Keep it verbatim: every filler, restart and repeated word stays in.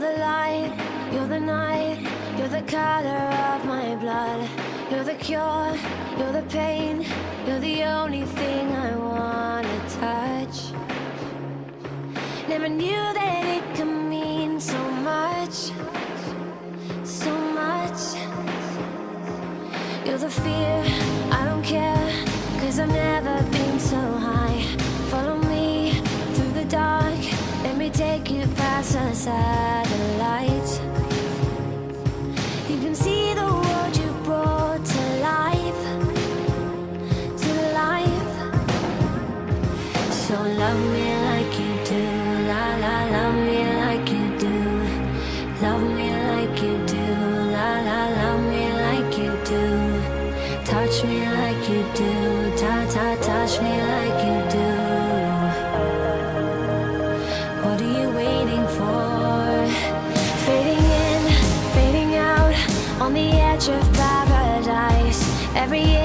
the light, you're the night, you're the color of my blood. You're the cure, you're the pain, you're the only thing I wanna touch. Never knew that it could mean so much, so much. You're the fear, I don't care, cause I've never been so high. Follow me through the dark, let me take you past the satellites. You can see the world you brought to life, to life. So love me like you do, la la, love me like you do. Love me like you do, la la, love me like you do. Touch me like you do, ta ta, touch me like you do. What are you waiting for? Fading in, fading out, on the edge of paradise. Every